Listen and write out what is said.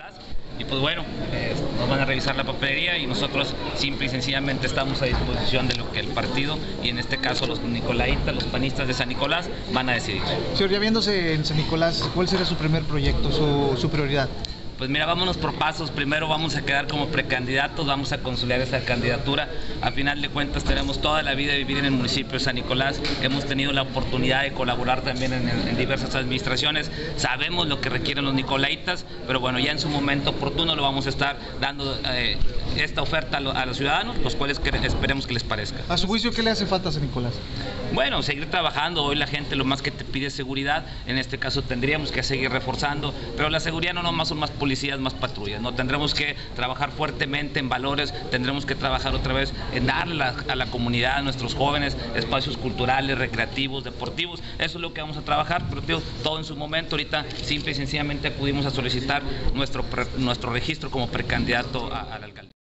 Nicolás. Y pues bueno, nos van a revisar la papelería y nosotros simple y sencillamente estamos a disposición de lo que el partido, y en este caso los nicolaitas, los panistas de San Nicolás, van a decidir. Señor, ya viéndose en San Nicolás, ¿cuál será su primer proyecto, su prioridad? Pues mira, vámonos por pasos. Primero vamos a quedar como precandidatos, vamos a consolidar esa candidatura. A final de cuentas tenemos toda la vida de vivir en el municipio de San Nicolás. Hemos tenido la oportunidad de colaborar también en diversas administraciones. Sabemos lo que requieren los nicolaitas, pero bueno, ya en su momento oportuno lo vamos a estar dando esta oferta a los ciudadanos, los cuales esperemos que les parezca. A su juicio, ¿qué le hace falta a San Nicolás? Bueno, seguir trabajando. Hoy la gente lo más que te pide es seguridad. En este caso tendríamos que seguir reforzando, pero la seguridad no nomás son más policías, más patrullas, no, tendremos que trabajar fuertemente en valores, tendremos que trabajar otra vez en darle a la comunidad, a nuestros jóvenes, espacios culturales, recreativos, deportivos. Eso es lo que vamos a trabajar, pero tío, todo en su momento. Ahorita simple y sencillamente acudimos a solicitar nuestro registro como precandidato al alcalde.